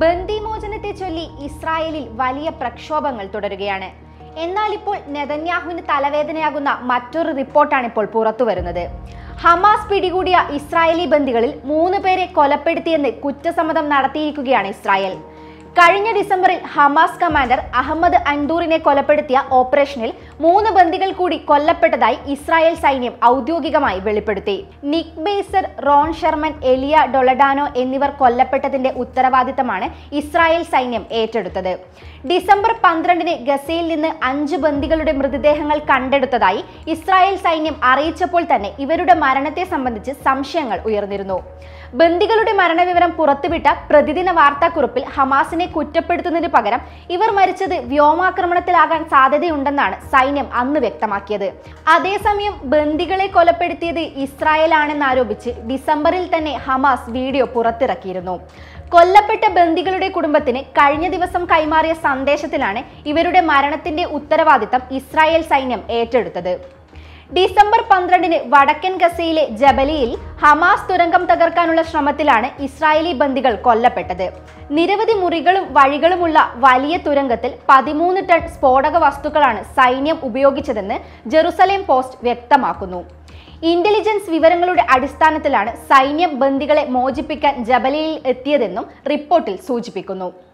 ബന്ദിമോചനത്തെ ചൊല്ലി ഇസ്രായേലിൽ വലിയ പ്രക്ഷോഭങ്ങൾ തുടരുകയാണ്. എന്നാൽ ഇപ്പോൾ നെതന്യാഹുവിന് തലവേദനയാകുന്ന മറ്റൊരു റിപ്പോർട്ടാണ് ഇപ്പോൾ പുറത്തുവരുന്നത്. ഹമാസ് പിടികൂടിയ ഇസ്രായേലി ബന്ദികളിൽ 3 പേരെ കൊലപ്പെടുത്തിയെന്ന് കുറ്റസമ്മതം നടത്തിയിരിക്കുകയാണ് ഇസ്രായേൽ. കഴിഞ്ഞ ഡിസംബറിൽ ഹമാസ് കമാൻഡർ അഹമ്മദ് അൻദൂറിനെ കൊലപ്പെടുത്തിയ ഓപ്പറേഷനിൽ 3 ബന്ദികൾ കൂടി കൊല്ലപ്പെട്ടതായി ഇസ്രായേൽ സൈന്യം ഔദ്യോഗികമായി വെളിപ്പെടുത്തി. നിക് ബേസർ, റോൺ ഷെർമൻ, എലിയ ഡൊളഡാനോ എന്നിവർ കൊല്ലപ്പെട്ടതിന്റെ ഉത്തരവാദിത്തമാണ് ഇസ്രായേൽ സൈന്യം ഏറ്റെടുത്തത്. ഡിസംബർ 12-ന് ഗസയിൽ നിന്ന് 5 ബന്ദികളുടെ മൃതദേഹങ്ങൾ കണ്ടെടുത്തതായി ഇസ്രായേൽ സൈന്യം അറിയിച്ചപ്പോൾ തന്നെ ഇവരുടെ മരണത്തെ സംബന്ധിച്ച് സംശയങ്ങൾ ഉയർന്നിരുന്നു. ബന്ദികളുടെ മരണവിവരം പുറത്തുവിട്ട പ്രതിദിന വാർത്താക്കുറിപ്പിൽ ഹമാസിനെ കുറ്റപ്പെടുത്തുന്നതിന് പകരം ഇവർ മരിച്ചത് വ്യോമാക്രമണത്തിലാകാൻ സാധ്യതയുണ്ടെന്നാണ് സൈന്യം അന്ന് വ്യക്തമാക്കിയത്. അതേസമയം ബന്ദികളെ കൊലപ്പെടുത്തിയത് ഇസ്രായേലാണെന്നാരോപിച്ച് ഡിസംബറിൽ തന്നെ ഹമാസ് വീഡിയോ പുറത്തിറക്കിയിരുന്നു. കൊല്ലപ്പെട്ട ബന്ദികളുടെ കുടുംബത്തിന് കഴിഞ്ഞ ദിവസം കൈമാറിയ സന്ദേശത്തിലാണ് ഇവരുടെ മരണത്തിന്റെ ഉത്തരവാദിത്തം ഇസ്രായേൽ സൈന്യം ഏറ്റെടുത്തത്. ഡിസംബർ 12-ന് വടക്കൻ ഗസയിലെ ജബലിയിൽ ഹമാസ് തുരങ്കം തകർക്കാനുള്ള ശ്രമത്തിലാണ് ഇസ്രായേലി ബന്ദികൾ കൊല്ലപ്പെട്ടത്. നിരവധി മുറികളും വഴികളുമുള്ള വലിയ തുരങ്കത്തിൽ 13 ടൺ സ്ഫോടക വസ്തുക്കളാണ് സൈന്യം ഉപയോഗിച്ചതെന്ന് ജെറുസലേം പോസ്റ്റ് വ്യക്തമാക്കുന്നു. ഇന്റലിജൻസ് വിവരങ്ങളുടെ അടിസ്ഥാനത്തിലാണ് സൈന്യം ബന്ദികളെ മോചിപ്പിക്കാൻ ജബലിയിൽ എത്തിയതെന്നും റിപ്പോർട്ടിൽ സൂചിപ്പിക്കുന്നു.